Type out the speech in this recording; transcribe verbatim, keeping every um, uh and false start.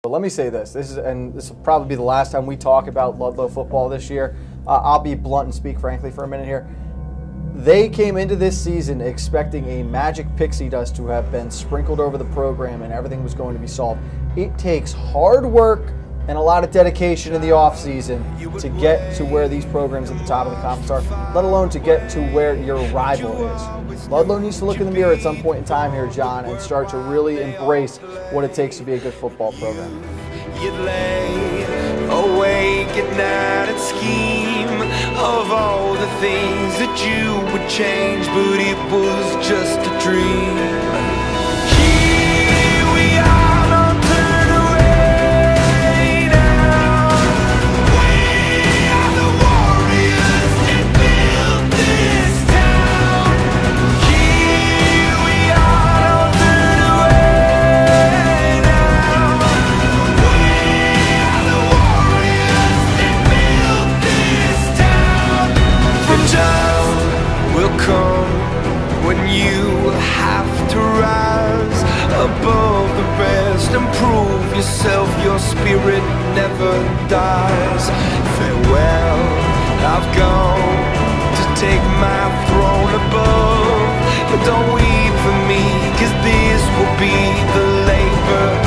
But let me say this, this is, and this will probably be the last time we talk about Ludlowe football this year. Uh, I'll be blunt and speak frankly for a minute here. They came into this season expecting a magic pixie dust to have been sprinkled over the program and everything was going to be solved. It takes hard work and a lot of dedication in the offseason to get to where these programs at the top of the conference are, let alone to get to where your rival is. Ludlowe needs to look in the mirror at some point in time here, John, and start to really embrace what it takes to be a good football program. You'd lay awake at night and scheme of all the things that you would change, but it was just a dream. Here we are, don't turn away now. We are the warriors that built this town. Here we are, don't turn away now. We are the warriors that built this town. The time will come when you have to rise above the rest and prove yourself. Your spirit never dies. Farewell, I've gone to take my throne above, but don't weep for me, 'cause this will be the labor